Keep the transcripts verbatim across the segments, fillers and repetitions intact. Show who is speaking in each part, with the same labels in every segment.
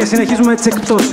Speaker 1: συνεχίζουμε τις εκπτώσεις.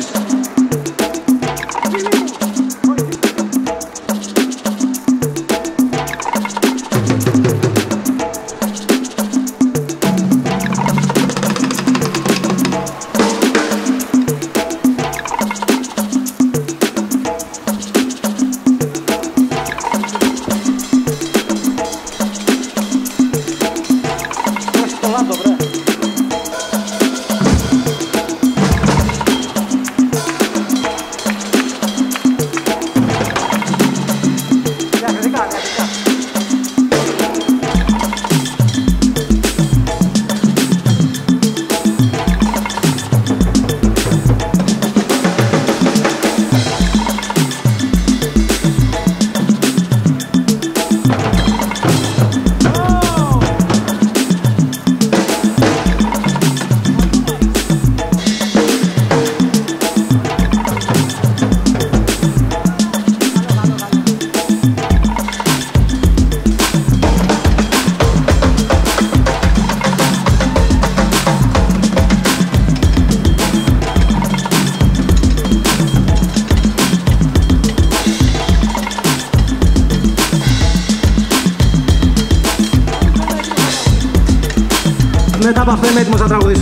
Speaker 1: Μετά από αυτό είμαι έτοιμος να τραγουδήσω.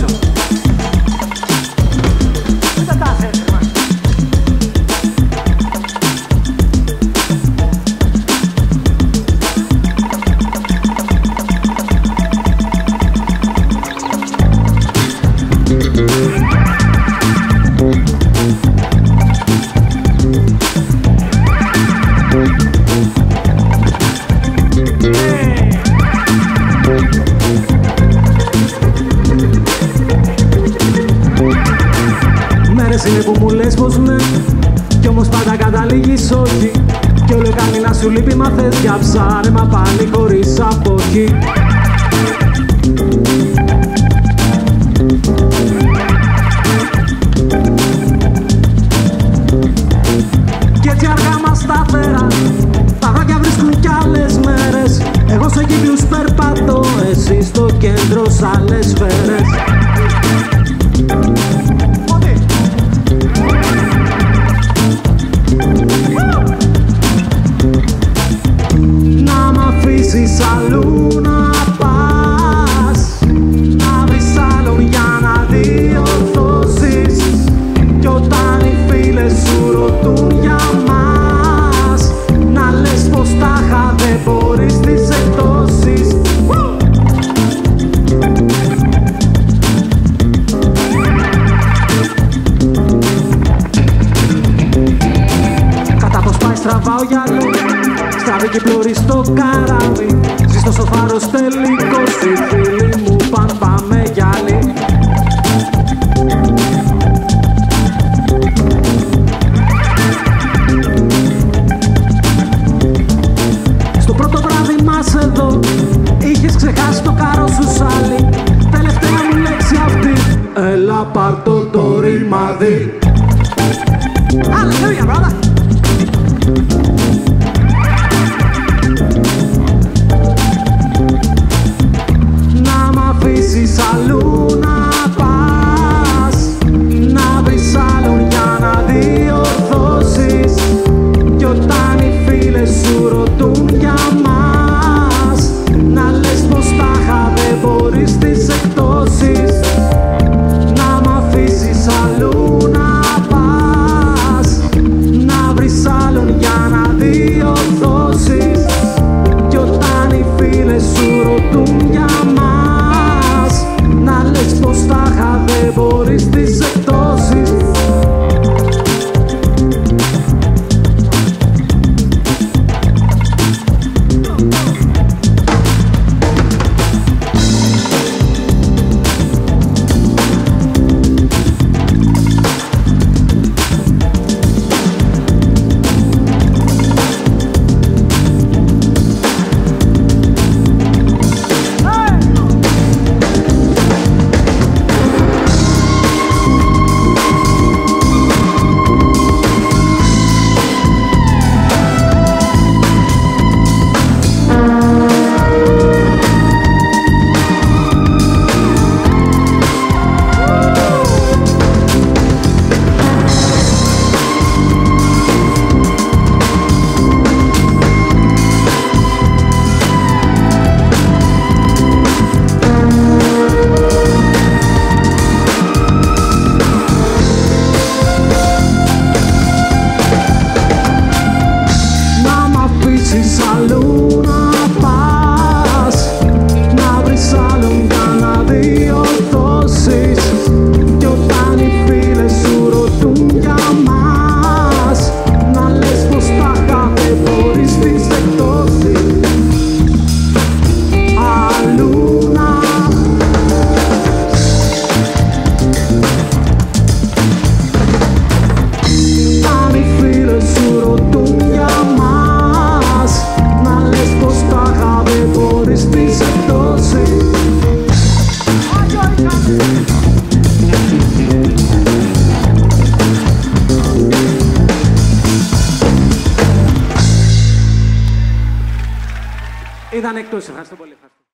Speaker 1: Είναι που μου λες πως ναι, κι όμως πάντα καταλήγεις όχι. Κι όλο κάνει να σου λείπει μα θες για ψάρεμα πάλι χωρίς αποχή. Κι έτσι αργά μα σταθερά τα βράδια βρίσκουν κι άλλες μέρες. Εγώ σε κύκλους περπατώ, εσύ στο κέντρο σ' άλλες σφαίρες. Αλλού να πας, να βρεις άλλον για να διορθώσεις. Κι όταν οι φίλες σου ρωτούν για μας, να λες πως τάχα δεν μπορείς τις εκτόσεις. Κατά πως πάει στραβά ο γυαλό, στραβή και πλώρη στο καράβι. Ζεις στο σοφάρος τελικός, οι φίλοι μου παν πάμε για άλλη. Στο πρώτο βράδυ μας εδώ, είχες ξεχάσει το καρό σου σάλι. Τελευταία μου λέξη αυτή, έλα πάρ' το το ρημάδι. Hallelujah, brother! Αλλού να πας, να βρεις άλλον για να διορθώσεις. Κι όταν οι φίλες σου ρωτούν για μας, να λες πως τάχα δεν μπορείς τις εκτόσεις. Να μ' αφήσεις Ήταν εκτός. Ευχαριστώ πολύ. Ευχαριστώ.